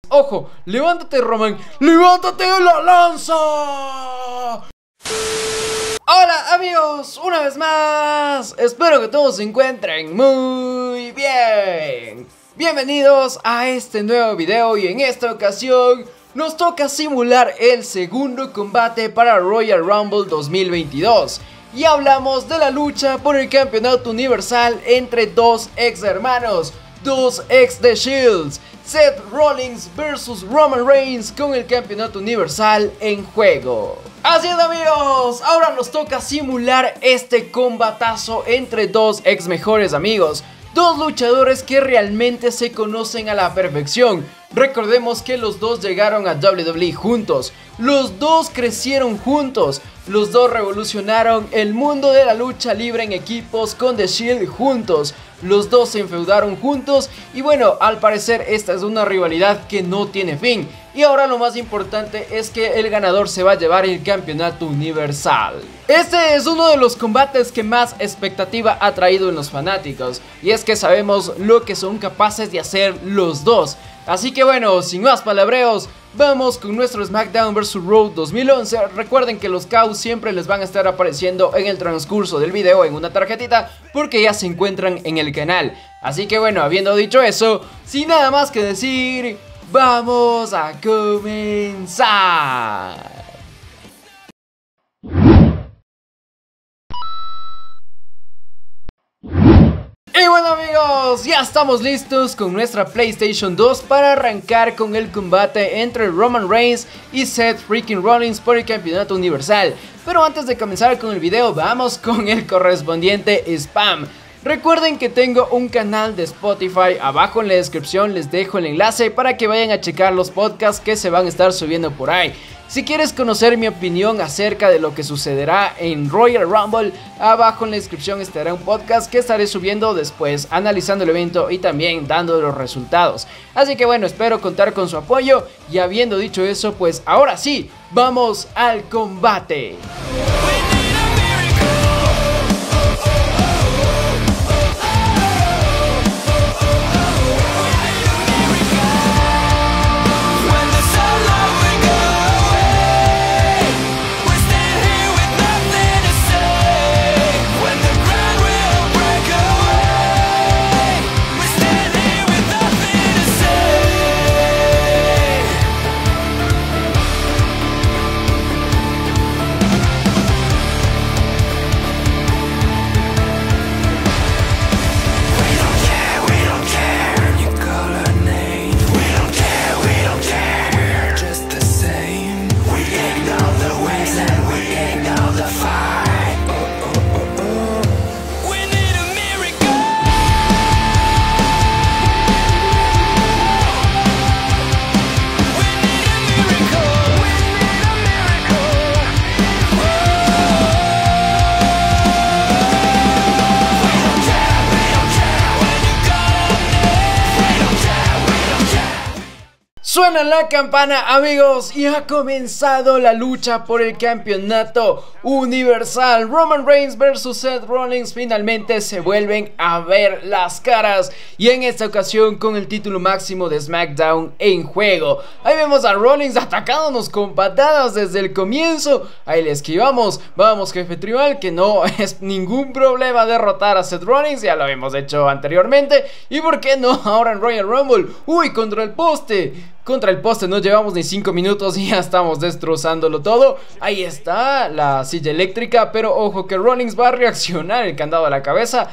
Ojo, levántate, Roman. ¡Levántate la lanza! Hola amigos, una vez más. Espero que todos se encuentren muy bien. Bienvenidos a este nuevo video y en esta ocasión nos toca simular el segundo combate para Royal Rumble 2022. Y hablamos de la lucha por el campeonato universal entre dos ex hermanos, dos ex The Shields, Seth Rollins vs Roman Reigns, con el campeonato universal en juego. Así es amigos, ahora nos toca simular este combatazo entre dos ex mejores amigos, dos luchadores que realmente se conocen a la perfección. Recordemos que los dos llegaron a WWE juntos, los dos crecieron juntos, los dos revolucionaron el mundo de la lucha libre en equipos con The Shield juntos, los dos se enfeudaron juntos y bueno, al parecer esta es una rivalidad que no tiene fin. Y ahora lo más importante es que el ganador se va a llevar el campeonato universal. Este es uno de los combates que más expectativa ha traído en los fanáticos, y es que sabemos lo que son capaces de hacer los dos. Así que bueno, sin más palabreos, vamos con nuestro SmackDown vs Raw 2011. Recuerden que los KOs siempre les van a estar apareciendo en el transcurso del video en una tarjetita, porque ya se encuentran en el canal. Así que bueno, habiendo dicho eso, sin nada más que decir, ¡vamos a comenzar! Y bueno amigos, ya estamos listos con nuestra PlayStation 2 para arrancar con el combate entre Roman Reigns y Seth freaking Rollins por el campeonato universal. Pero antes de comenzar con el video, vamos con el correspondiente spam. Recuerden que tengo un canal de Spotify, abajo en la descripción les dejo el enlace para que vayan a checar los podcasts que se van a estar subiendo por ahí. Si quieres conocer mi opinión acerca de lo que sucederá en Royal Rumble, abajo en la descripción estará un podcast que estaré subiendo después, analizando el evento y también dando los resultados. Así que bueno, espero contar con su apoyo y habiendo dicho eso, pues ahora sí, vamos al combate. Suena la campana amigos y ha comenzado la lucha por el campeonato universal. Roman Reigns vs Seth Rollins finalmente se vuelven a ver las caras, y en esta ocasión con el título máximo de SmackDown en juego. Ahí vemos a Rollins atacándonos con patadas desde el comienzo. Ahí le esquivamos. Vamos jefe tribal, que no es ningún problema derrotar a Seth Rollins, ya lo hemos hecho anteriormente. Y por qué no ahora en Royal Rumble. Uy, contra el poste. Contra el poste no llevamos ni 5 minutos y ya estamos destrozándolo todo. Ahí está la silla eléctrica, pero ojo que Rollins va a reaccionar. El candado a la cabeza,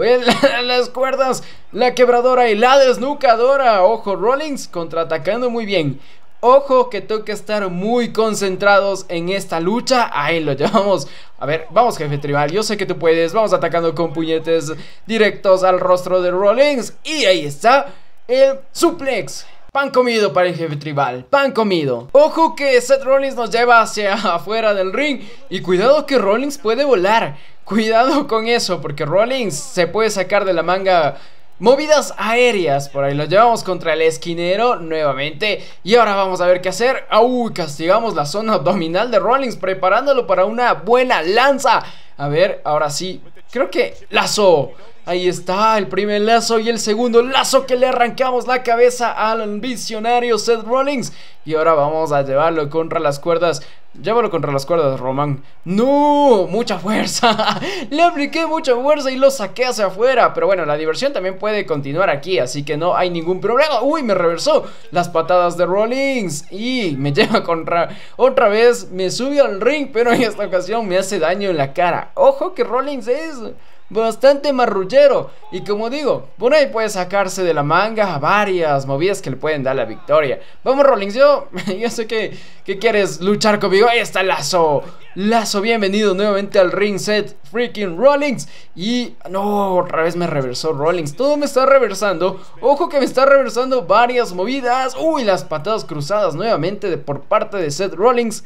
las cuerdas, la quebradora y la desnucadora. Ojo, Rollins contraatacando muy bien. Ojo que toca estar muy concentrados en esta lucha. Ahí lo llevamos. A ver, vamos jefe tribal, yo sé que tú puedes. Vamos atacando con puñetes directos al rostro de Rollins. Y ahí está el suplex. Pan comido para el jefe tribal, pan comido. Ojo que Seth Rollins nos lleva hacia afuera del ring. Y cuidado que Rollins puede volar. Cuidado con eso, porque Rollins se puede sacar de la manga movidas aéreas. Por ahí lo llevamos contra el esquinero nuevamente. Y ahora vamos a ver qué hacer. Uy, castigamos la zona abdominal de Rollins, preparándolo para una buena lanza. A ver, ahora sí, creo que lazo. Ahí está el primer lazo y el segundo lazo que le arrancamos la cabeza al visionario Seth Rollins. Y ahora vamos a llevarlo contra las cuerdas. Llévalo contra las cuerdas, Roman. ¡No! ¡Mucha fuerza! Le apliqué mucha fuerza y lo saqué hacia afuera. Pero bueno, la diversión también puede continuar aquí, así que no hay ningún problema. ¡Uy! Me reversó las patadas de Rollins y me lleva contra... Otra vez me subió al ring, pero en esta ocasión me hace daño en la cara. ¡Ojo que Rollins es bastante marrullero! Y como digo, por ahí puede sacarse de la manga varias movidas que le pueden dar la victoria. Vamos, Rollins, yo sé que quieres luchar conmigo. Ahí está el lazo. Lazo, bienvenido nuevamente al ring, Seth freaking Rollins. Y no, otra vez me reversó Rollins. Todo me está reversando. Ojo que me está reversando varias movidas. Uy, las patadas cruzadas nuevamente por parte de Seth Rollins.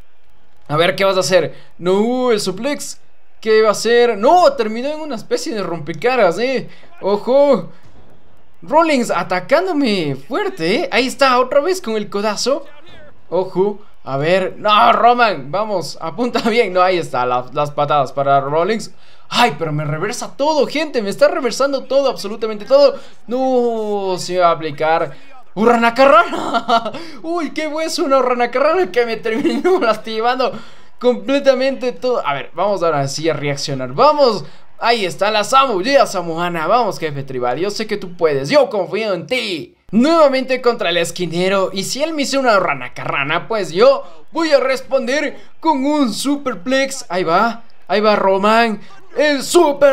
A ver, ¿qué vas a hacer? No, el suplex. ¿Qué va a hacer? No, terminó en una especie de rompecaras, Ojo. Rollins atacándome fuerte, Ahí está, otra vez con el codazo. Ojo. A ver, no, Roman, vamos, apunta bien. No, ahí está, las patadas para Rollins. Ay, pero me reversa todo, gente. Me está reversando todo, absolutamente todo. No, se va a aplicar Urranacarrana. Uy, qué hueso, una Urranacarrana que me terminó lastimando completamente todo. A ver, vamos ahora sí a reaccionar. Vamos, ahí está la Samoana. Vamos, jefe tribal, yo sé que tú puedes. Yo confío en ti. Nuevamente contra el esquinero. Y si él me hizo una Urranacarrana, pues yo voy a responder con un superplex. Ahí va Roman. El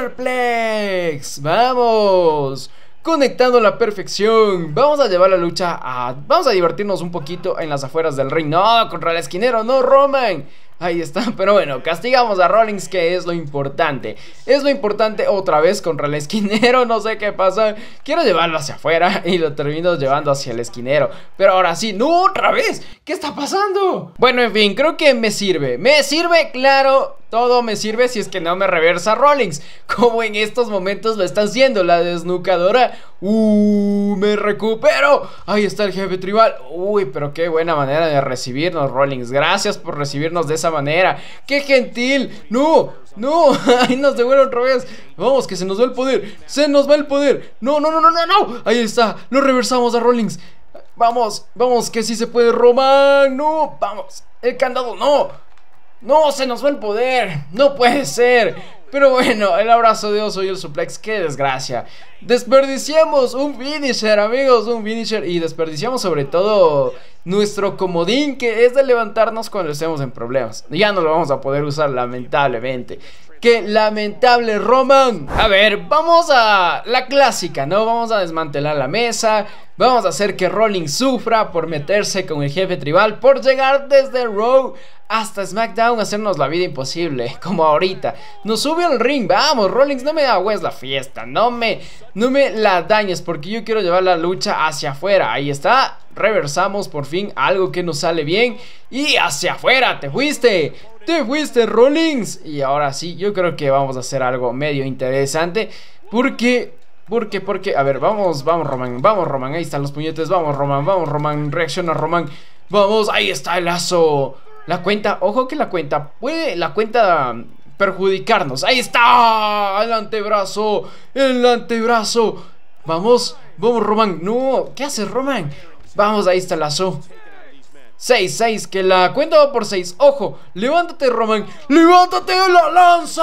superplex. Vamos, conectando a la perfección. Vamos a llevar la lucha a... Vamos a divertirnos un poquito en las afueras del ring. No, contra el esquinero, no, Roman. Ahí está, pero bueno, castigamos a Rollins, que es lo importante. Es lo importante otra vez contra el esquinero, no sé qué pasa. Quiero llevarlo hacia afuera y lo termino llevando hacia el esquinero. Pero ahora sí, no, otra vez. ¿Qué está pasando? Bueno, en fin, creo que me sirve. Me sirve, claro. Todo me sirve si es que no me reversa Rollins, como en estos momentos lo está haciendo la desnucadora. Me recupero. Ahí está el jefe tribal. Uy, pero qué buena manera de recibirnos, Rollins. Gracias por recibirnos de esa manera. ¡Qué gentil! ¡No! ¡No! ¡Ahí nos devuelve otra vez! Vamos, que se nos va el poder. ¡Se nos va el poder! ¡No! Ahí está, lo reversamos a Rollins. Vamos, que sí se puede, Roman. ¡No! ¡Vamos! ¡El candado! ¡No! ¡No! ¡Se nos va el poder! ¡No puede ser! Pero bueno, el abrazo de oso y el suplex, ¡qué desgracia! Desperdiciamos un finisher, amigos, un finisher. Y desperdiciamos sobre todo nuestro comodín, que es de levantarnos cuando estemos en problemas. Ya no lo vamos a poder usar, lamentablemente. ¡Qué lamentable, Roman! A ver, vamos a la clásica, ¿no? Vamos a desmantelar la mesa. Vamos a hacer que Rollins sufra por meterse con el jefe tribal, por llegar desde Raw hasta SmackDown, hacernos la vida imposible, como ahorita. Nos sube al ring, vamos, Rollins, no me agües la fiesta, no me la dañes, porque yo quiero llevar la lucha hacia afuera. Ahí está, reversamos por fin algo que nos sale bien. Y hacia afuera, te fuiste, Rollins. Y ahora sí, yo creo que vamos a hacer algo medio interesante, porque, a ver, vamos Roman, ahí están los puñetes, vamos Roman, reacciona Roman, vamos, ahí está el lazo. La cuenta, ojo que la cuenta puede perjudicarnos. Ahí está, el antebrazo. Vamos Roman, no, ¿qué haces, Roman? Vamos, ahí está el lazo. 6, que la cuenta va por 6. Ojo, levántate, Roman. Levántate, la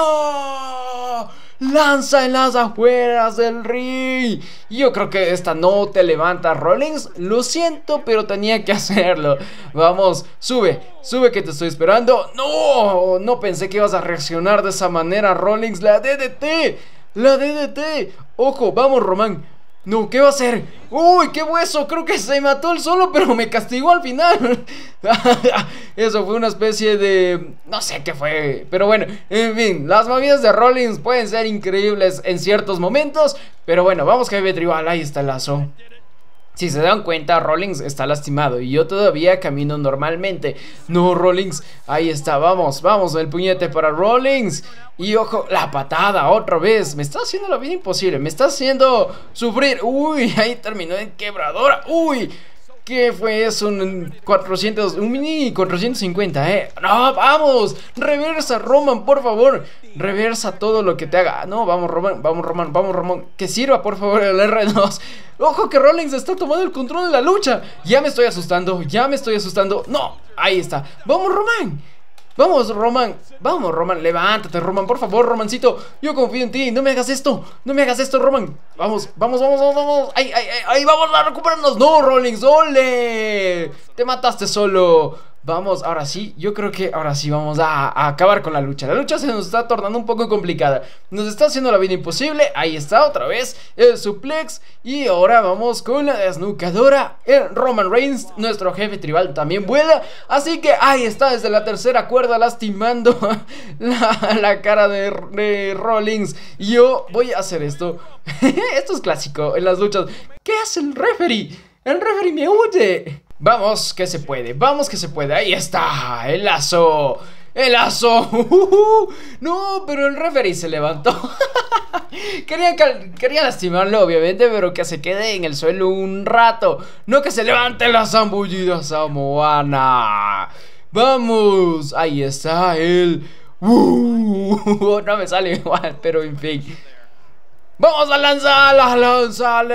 lanza en las afueras del ring. Yo creo que esta no te levanta, Rollins. Lo siento, pero tenía que hacerlo. Vamos, sube que te estoy esperando. No pensé que ibas a reaccionar de esa manera, Rollins. La DDT. Ojo, vamos, Roman. No, ¿qué va a hacer? ¡Uy, qué hueso! Creo que se mató él solo, pero me castigó al final. Eso fue una especie de... no sé qué fue. Pero bueno, en fin, las movidas de Rollins pueden ser increíbles en ciertos momentos. Pero bueno, vamos, jefe tribal, ahí está el lazo. Si se dan cuenta, Rollins está lastimado y yo todavía camino normalmente. No, Rollins, ahí está, vamos, el puñete para Rollins. Y ojo, la patada otra vez. Me está haciendo la vida imposible, me está haciendo sufrir. Uy, ahí terminó en quebradora. Uy, ¿Qué fue eso? Un 400, un mini 450, No, vamos, reversa, Roman, por favor. Reversa todo lo que te haga. No, vamos, Roman, vamos, Roman, vamos, Roman. Que sirva, por favor, el R2. Ojo que Rollins está tomando el control de la lucha. Ya me estoy asustando, ya me estoy asustando. No, ahí está. Vamos, Roman. Vamos, Roman, levántate, Roman, por favor, Romancito. Yo confío en ti, no me hagas esto, Roman. Vamos. Ahí vamos a recuperarnos. No, Rollins, ole. Te mataste solo. Vamos, ahora sí, yo creo que ahora sí vamos a acabar con la lucha. La lucha se nos está tornando un poco complicada. Nos está haciendo la vida imposible. Ahí está otra vez el suplex. Y ahora vamos con la desnucadora. El Roman Reigns, nuestro jefe tribal, también vuela. Así que ahí está desde la tercera cuerda lastimando la cara de Rollins. Yo voy a hacer esto. Esto es clásico en las luchas. ¿Qué hace el referee? El referee me huye. Vamos que se puede, ahí está, el lazo. No, pero el referee se levantó. Quería lastimarlo, obviamente, pero que se quede en el suelo un rato. No que se levante la zambullida samoana. Vamos, ahí está él. No me sale igual, pero en fin. Vamos a lanzar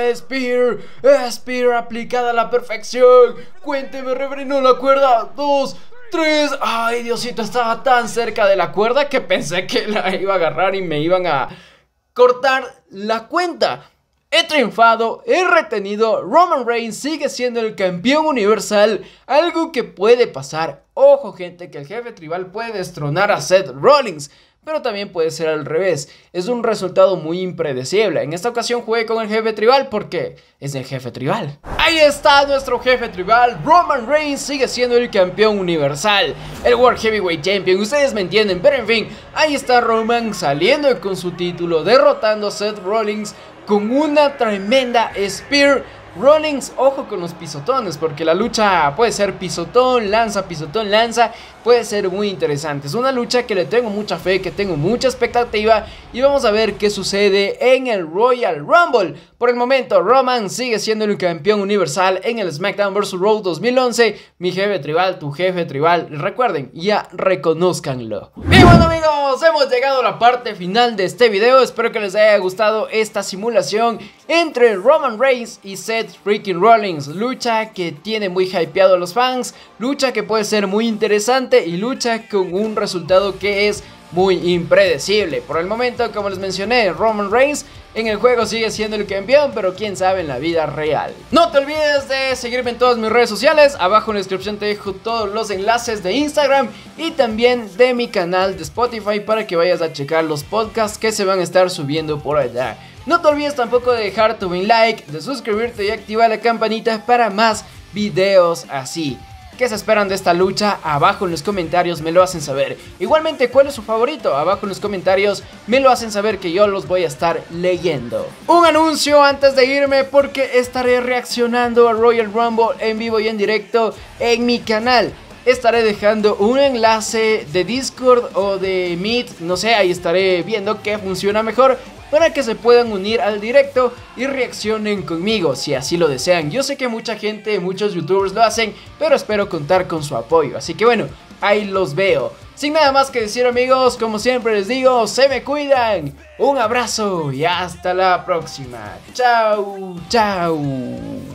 Spear aplicada a la perfección. Cuénteme, referee, no la cuerda. 2, 3. Ay, Diosito, estaba tan cerca de la cuerda que pensé que la iba a agarrar y me iban a cortar la cuenta. He triunfado, he retenido. Roman Reigns sigue siendo el campeón universal. Algo que puede pasar. Ojo, gente, que el jefe tribal puede destronar a Seth Rollins, pero también puede ser al revés. Es un resultado muy impredecible. En esta ocasión jugué con el jefe tribal porque es el jefe tribal. Ahí está nuestro jefe tribal. Roman Reigns sigue siendo el campeón universal, el World Heavyweight Champion. Ustedes me entienden, pero en fin, ahí está Roman saliendo con su título, derrotando a Seth Rollins con una tremenda Spear. Rollins, ojo con los pisotones, porque la lucha puede ser pisotón, lanza, puede ser muy interesante. Es una lucha que le tengo mucha fe, que tengo mucha expectativa, y vamos a ver qué sucede en el Royal Rumble. Por el momento, Roman sigue siendo el campeón universal en el SmackDown vs. Raw 2011. Mi jefe tribal, tu jefe tribal, recuerden, ya reconózcanlo. Y bueno, amigos, hemos llegado a la parte final de este video. Espero que les haya gustado esta simulación entre Roman Reigns y Seth freaking Rollins. Lucha que tiene muy hypeado a los fans, lucha que puede ser muy interesante y lucha con un resultado que es muy impredecible. Por el momento, como les mencioné, Roman Reigns en el juego sigue siendo el campeón, pero quién sabe en la vida real. No te olvides de seguirme en todas mis redes sociales. Abajo en la descripción te dejo todos los enlaces de Instagram y también de mi canal de Spotify para que vayas a checar los podcasts que se van a estar subiendo por allá. No te olvides tampoco de dejar tu buen like, de suscribirte y activar la campanita para más videos así. ¿Qué se esperan de esta lucha? Abajo en los comentarios me lo hacen saber. Igualmente, ¿cuál es su favorito? Abajo en los comentarios me lo hacen saber, que yo los voy a estar leyendo. Un anuncio antes de irme, porque estaré reaccionando a Royal Rumble en vivo y en directo en mi canal. Estaré dejando un enlace de Discord o de Meet, no sé, ahí estaré viendo qué funciona mejor, para que se puedan unir al directo y reaccionen conmigo si así lo desean. Yo sé que mucha gente, muchos youtubers lo hacen, pero espero contar con su apoyo. Así que bueno, ahí los veo. Sin nada más que decir, amigos, como siempre les digo, se me cuidan. Un abrazo y hasta la próxima. Chao, chao.